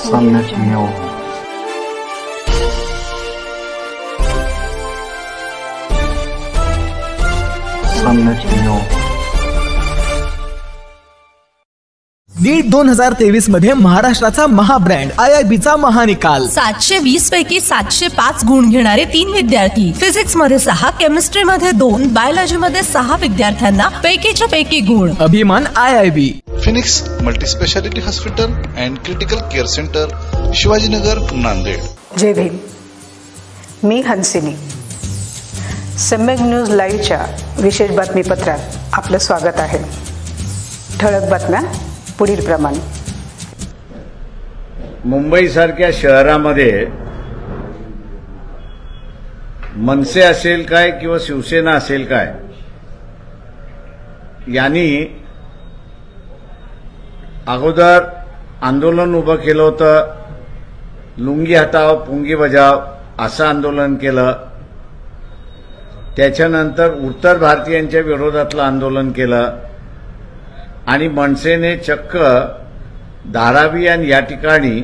Summit New. Summit New. नीट 2023 मध्ये महाराष्ट्राचा महाब्रँड IIBचा महानिकाल 720 पैकी 705 गुण घेणारे 3 विद्यार्थी, फिजिक्स मध्ये 6, केमिस्ट्री मध्ये 2, बायोलॉजी मध्ये 6 विद्यार्थ्यांना पैकीच्या पैकी गुण. अभिमान IIB. Phoenix multispeciality hospital and critical care centre, Shivajinagar, Nanded. जय भीम. मी हंसिनी. सम्यक न्यूज लाईव्हच्या विशेष बातमीपत्रात आपलं स्वागत आहे. ठळक बातम्या पुढील प्रमाणे. मुंबईसारख्या शहरामध्ये मनसे असेल काय किंवा शिवसेना असेल काय, यांनी अगोदर आंदोलन उभं केलं होतं. लुंगी हटाव पुंगी बजाव असं आंदोलन केलं. त्याच्यानंतर उत्तर भारतीयांच्या विरोधातलं आंदोलन केलं आणि मनसेने चक्क धारावी आणि या ठिकाणी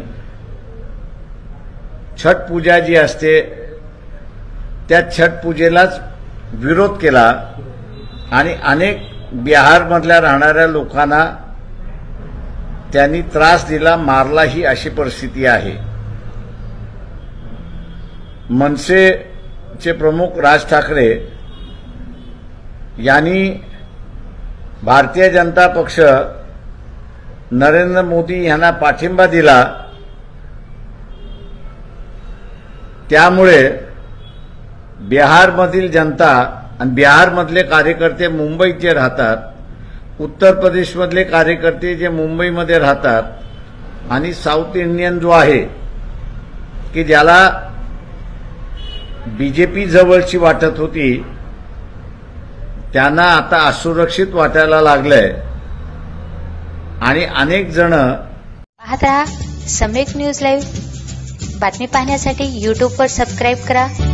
छठ पूजा जी असते त्या छठ पूजेलाच विरोध केला आणि अनेक बिहारमधल्या राहणाऱ्या लोकांना त्यांनी त्रास दिला, मारला. ही अशी परिस्थिती आहे. मनसेचे प्रमुख राज ठाकरे यांनी भारतीय जनता पक्ष नरेंद्र मोदी यांना पाठिंबा दिला. त्यामुळे बिहारमधील जनता आणि बिहारमधले कार्यकर्ते मुंबईत जे राहतात, उत्तर प्रदेशमधले कार्यकर्ते जे मुंबईमध्ये राहतात आणि साऊथ इंडियन जो आहे की ज्याला बीजेपी जवळची वाटत होती, त्यांना आता असुरक्षित वाटायला लागलंय आणि अनेक जण. पाहत रहा सम्यक न्यूज लाईव्ह. बातमी पाहण्यासाठी YouTube वर सबस्क्राईब करा.